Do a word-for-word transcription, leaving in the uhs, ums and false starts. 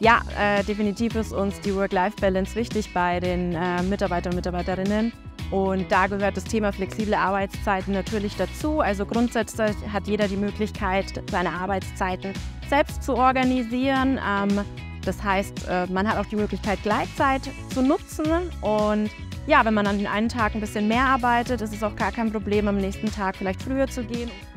Ja, äh, definitiv ist uns die Work-Life-Balance wichtig bei den äh, Mitarbeitern und Mitarbeiterinnen. Und da gehört das Thema flexible Arbeitszeiten natürlich dazu. Also grundsätzlich hat jeder die Möglichkeit, seine Arbeitszeiten selbst zu organisieren. Ähm, das heißt, äh, man hat auch die Möglichkeit, Gleitzeit zu nutzen. Und ja, wenn man an den einen Tag ein bisschen mehr arbeitet, ist es auch gar kein Problem, am nächsten Tag vielleicht früher zu gehen.